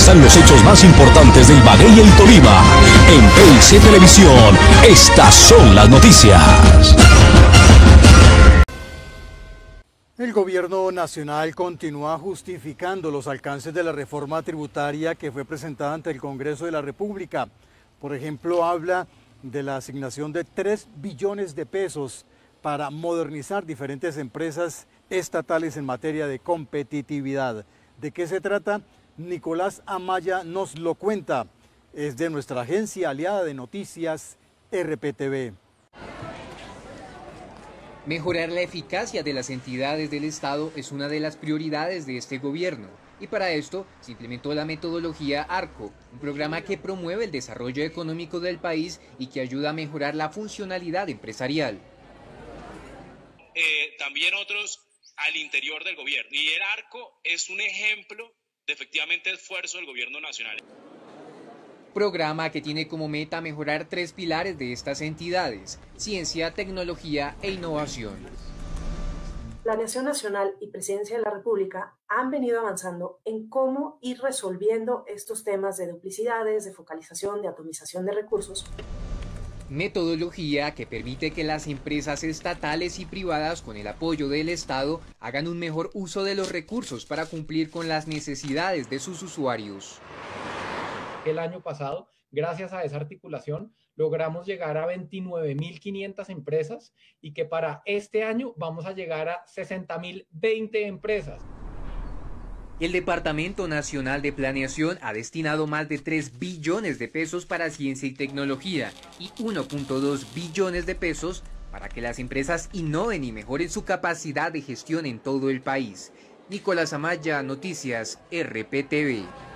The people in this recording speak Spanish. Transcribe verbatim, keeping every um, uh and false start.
están los hechos más importantes de Ibagué y el Tolima. En P I C Televisión, estas son las noticias. El gobierno nacional continúa justificando los alcances de la reforma tributaria que fue presentada ante el Congreso de la República. Por ejemplo, habla de la asignación de tres billones de pesos para modernizar diferentes empresas estatales en materia de competitividad. ¿De qué se trata? Nicolás Amaya nos lo cuenta. Es de nuestra agencia aliada de noticias R P T V. Mejorar la eficacia de las entidades del Estado es una de las prioridades de este gobierno, y para esto se implementó la metodología ARCO, un programa que promueve el desarrollo económico del país y que ayuda a mejorar la funcionalidad empresarial. Eh, también otros al interior del gobierno, y el ARCO es un ejemplo de efectivamente esfuerzo del gobierno nacional. Programa que tiene como meta mejorar tres pilares de estas entidades: ciencia, tecnología e innovación. Planeación Nacional y Presidencia de la República han venido avanzando en cómo ir resolviendo estos temas de duplicidades, de focalización, de atomización de recursos. Metodología que permite que las empresas estatales y privadas, con el apoyo del Estado, hagan un mejor uso de los recursos para cumplir con las necesidades de sus usuarios. El año pasado, gracias a esa articulación, logramos llegar a veintinueve mil quinientas empresas y que para este año vamos a llegar a sesenta mil veinte empresas. El Departamento Nacional de Planeación ha destinado más de tres billones de pesos para ciencia y tecnología y uno punto dos billones de pesos para que las empresas innoven y mejoren su capacidad de gestión en todo el país. Nicolás Amaya, Noticias R P T V.